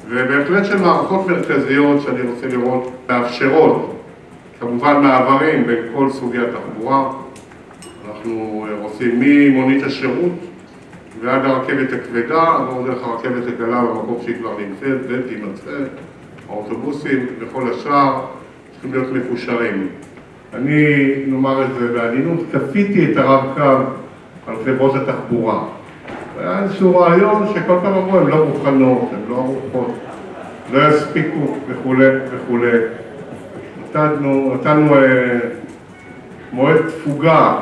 ובהחלט של מערכות מרכזיות שאני רוצה לראות מאפשרות, כמובן מעברים בין כל סוגי התחבורה. אנחנו רוצים ממונית השירות ועד הרכבת הכבדה, עבור דרך הרכבת הקלה במקום שהיא כבר נמצאת ותימצא, האוטובוסים וכל השאר צריכים להיות מקושרים. אני, נאמר את זה בעדינות, כפיתי את הרב-קו על חברות התחבורה. היה איזשהו רעיון שכל פעם אמרו, הן לא מוכנות, הן לא ערוכות, לא יספיקו וכו' וכו'. נתנו מועד תפוגה,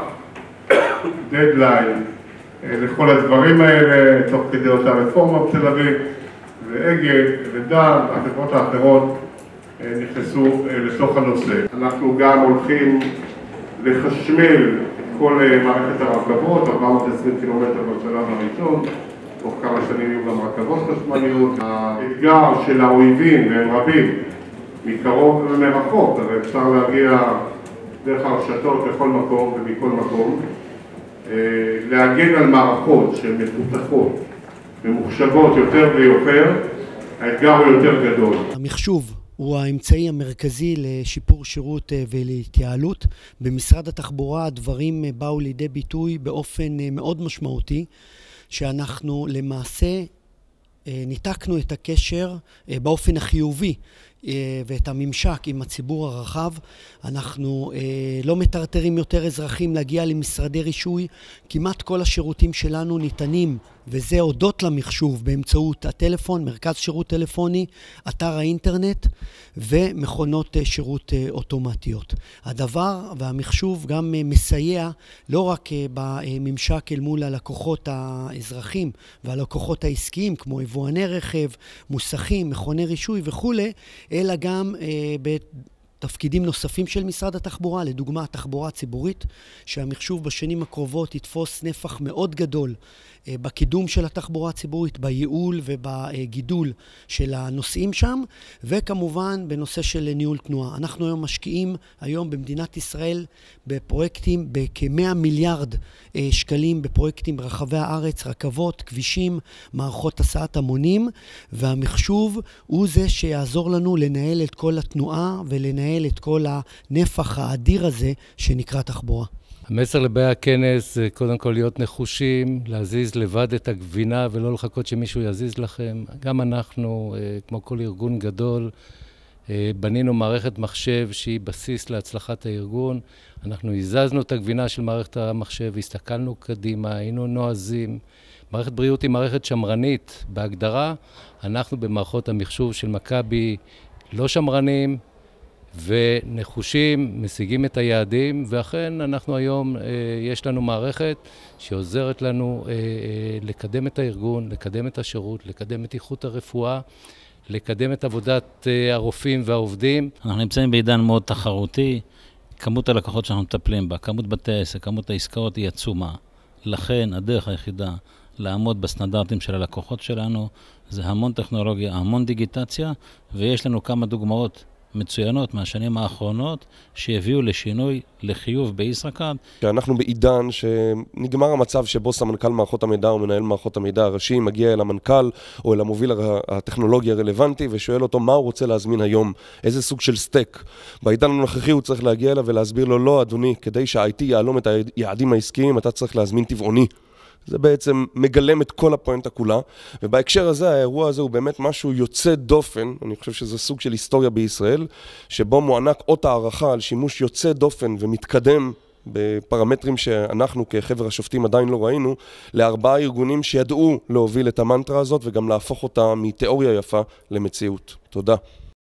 דדליין, לכל הדברים האלה, תוך כדי אותה רפורמה בתל אביב, ואגד ודן, החברות האחרות נכנסו לתוך הנושא. אנחנו גם הולכים לחשמל כל מערכת הרכבות, 420 קילומטר בשלב הראשון, תוך כמה שנים יהיו גם רכבות חשמליות. האתגר של האויבים, והם רבים, מקרוב ומרחוק, הרי אפשר להגיע דרך הרשתות לכל מקום ומכל מקום, להגן על מערכות שהן מפותחות ומוחשבות יותר ויותר, האתגר הוא יותר גדול. המחשוב הוא האמצעי המרכזי לשיפור שירות ולהתייעלות. במשרד התחבורה הדברים באו לידי ביטוי באופן מאוד משמעותי, שאנחנו למעשה ניתקנו את הקשר באופן החיובי ואת הממשק עם הציבור הרחב. אנחנו לא מטרטרים יותר אזרחים להגיע למשרדי רישוי. כמעט כל השירותים שלנו ניתנים, וזה הודות למחשוב, באמצעות הטלפון, מרכז שירות טלפוני, אתר האינטרנט ומכונות שירות אוטומטיות. הדבר והמחשוב גם מסייע לא רק בממשק אל מול הלקוחות האזרחים והלקוחות העסקיים, כמו יבואני רכב, מוסכים, מכוני רישוי וכו', אלא גם תפקידים נוספים של משרד התחבורה, לדוגמה התחבורה הציבורית, שהמחשוב בשנים הקרובות יתפוס נפח מאוד גדול בקידום של התחבורה הציבורית, בייעול ובגידול של הנוסעים שם, וכמובן בנושא של ניהול תנועה. אנחנו היום משקיעים במדינת ישראל בפרויקטים בכ-100 מיליארד שקלים, בפרויקטים ברחבי הארץ, רכבות, כבישים, מערכות הסעת המונים, והמחשוב הוא זה שיעזור לנו לנהל את כל התנועה ולנהל את כל הנפח האדיר הזה שנקרא תחבורה. המסר לבאי הכנס זה קודם כל להיות נחושים, להזיז לבד את הגבינה ולא לחכות שמישהו יזיז לכם. גם אנחנו, כמו כל ארגון גדול, בנינו מערכת מחשב שהיא בסיס להצלחת הארגון. אנחנו הזזנו את הגבינה של מערכת המחשב, הסתכלנו קדימה, היינו נועזים. מערכת בריאות היא מערכת שמרנית בהגדרה. אנחנו במערכות המחשוב של מכבי לא שמרנים, ונחושים, משיגים את היעדים, ואכן אנחנו היום, יש לנו מערכת שעוזרת לנו לקדם את הארגון, לקדם את השירות, לקדם את איכות הרפואה, לקדם את עבודת הרופאים והעובדים. אנחנו נמצאים בעידן מאוד תחרותי, כמות הלקוחות שאנחנו מטפלים בה, כמות בתי העסק, כמות העסקאות היא עצומה. לכן הדרך היחידה לעמוד בסטנדרטים של הלקוחות שלנו, זה המון טכנולוגיה, המון דיגיטציה, ויש לנו כמה דוגמאות מצוינות מהשנים האחרונות שהביאו לשינוי לחיוב בישראכרט. אנחנו בעידן שנגמר המצב שבו סמנכ"ל מערכות המידע או מנהל מערכות המידע הראשי מגיע אל המנכ"ל או אל המוביל הטכנולוגי הרלוונטי ושואל אותו מה הוא רוצה להזמין היום, איזה סוג של סטק. בעידן הנוכחי הוא צריך להגיע אליו ולהסביר לו, לא אדוני, כדי שה-IT יעלום את היעדים העסקיים אתה צריך להזמין טבעוני. זה בעצם מגלם את כל הפואנטה כולה, ובהקשר הזה, האירוע הזה הוא באמת משהו יוצא דופן, אני חושב שזה סוג של היסטוריה בישראל, שבו מוענק אות הערכה על שימוש יוצא דופן ומתקדם בפרמטרים שאנחנו כחבר השופטים עדיין לא ראינו, לארבעה ארגונים שידעו להוביל את המנטרה הזאת וגם להפוך אותה מתיאוריה יפה למציאות. תודה.